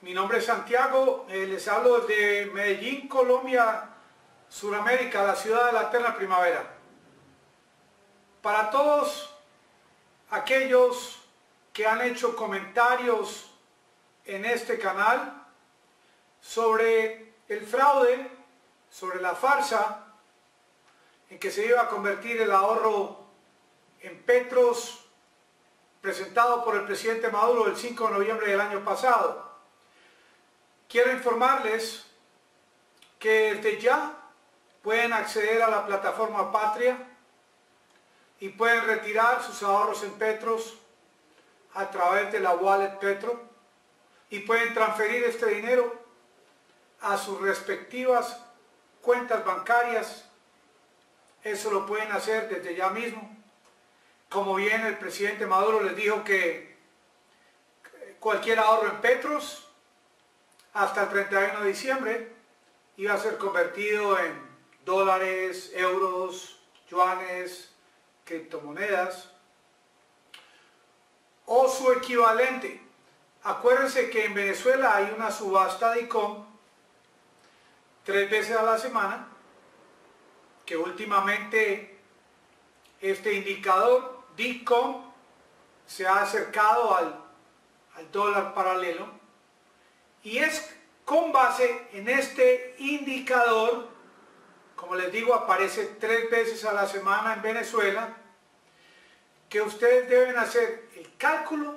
Mi nombre es Santiago, les hablo desde Medellín, Colombia, Suramérica, la ciudad de la eterna primavera. Para todos aquellos que han hecho comentarios en este canal sobre el fraude, sobre la farsa en que se iba a convertir el ahorro en petros presentado por el presidente Maduro el 5 de noviembre del año pasado. Quiero informarles que desde ya pueden acceder a la plataforma Patria y pueden retirar sus ahorros en petros a través de la wallet Petro y pueden transferir este dinero a sus respectivas cuentas bancarias. Eso lo pueden hacer desde ya mismo. Como bien el presidente Maduro les dijo que cualquier ahorro en petros hasta el 31 de diciembre iba a ser convertido en dólares, euros, yuanes, criptomonedas o su equivalente. Acuérdense que en Venezuela hay una subasta de ICOM 3 veces a la semana, que últimamente este indicador DICOM se ha acercado al dólar paralelo, y es con base en este indicador, como les digo, aparece 3 veces a la semana en Venezuela, que ustedes deben hacer el cálculo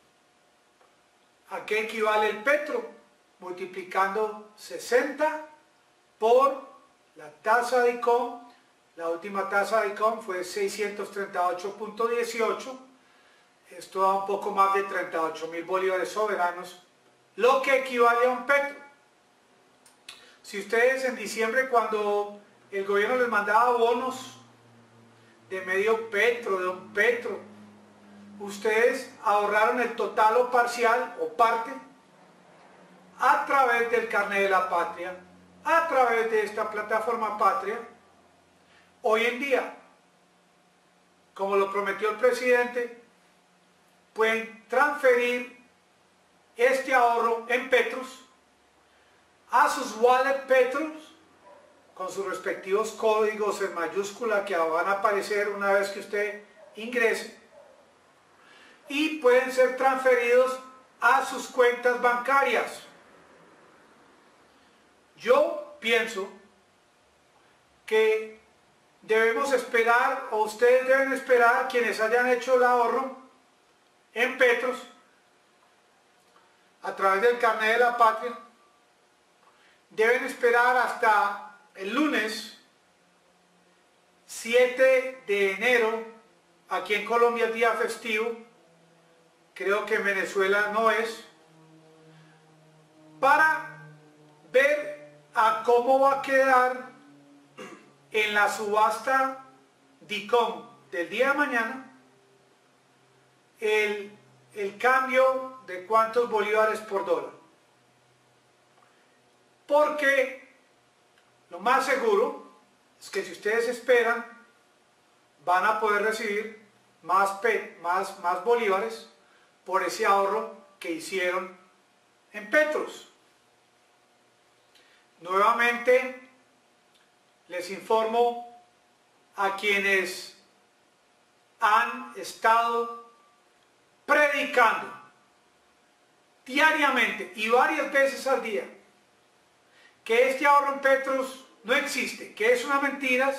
a qué equivale el petro, multiplicando 60 por la tasa de ICOM. La última tasa de ICOM fue 638.18, esto da un poco más de 38.000 bolívares soberanos, lo que equivale a un petro. Si ustedes en diciembre, cuando el gobierno les mandaba bonos de medio petro, de un petro, ustedes ahorraron el total o parcial o parte a través del carnet de la patria, a través de esta plataforma Patria. Hoy en día, como lo prometió el presidente, pueden transferir este ahorro en petros a sus wallet petros con sus respectivos códigos en mayúscula que van a aparecer una vez que usted ingrese, y pueden ser transferidos a sus cuentas bancarias. Yo pienso que debemos esperar, o ustedes deben esperar, quienes hayan hecho el ahorro en petros a través del carnet de la patria, deben esperar hasta el lunes 7 de enero, aquí en Colombia es día festivo, creo que en Venezuela no es, para ver a cómo va a quedar en la subasta DICOM del día de mañana el cambio de cuántos bolívares por dólar. Porque lo más seguro es que si ustedes esperan, van a poder recibir más bolívares por ese ahorro que hicieron en petros. Nuevamente les informo a quienes han estado predicando diariamente y varias veces al día que este ahorro en petros no existe, que es una mentira,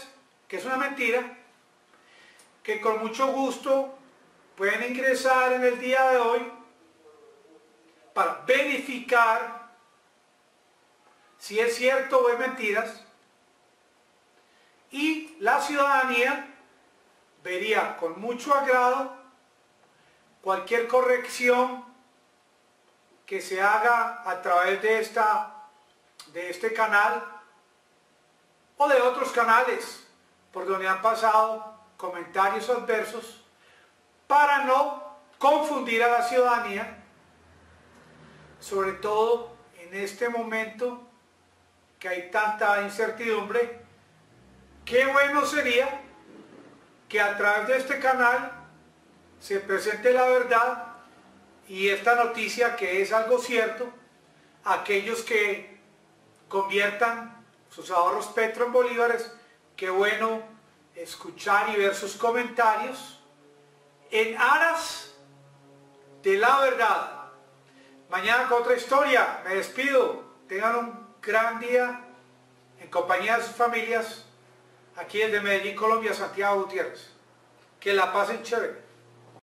que con mucho gusto pueden ingresar en el día de hoy para verificar si es cierto o es mentiras, y la ciudadanía vería con mucho agrado cualquier corrección que se haga a través de este canal o de otros canales por donde han pasado comentarios adversos, para no confundir a la ciudadanía, sobre todo en este momento que hay tanta incertidumbre. Qué bueno sería que a través de este canal se presente la verdad y esta noticia, que es algo cierto, aquellos que conviertan sus ahorros Petro en bolívares, qué bueno escuchar y ver sus comentarios en aras de la verdad. Mañana con otra historia, me despido, tengan un gran día en compañía de sus familias, aquí desde Medellín, Colombia, Santiago Gutiérrez. Que la pasen chévere.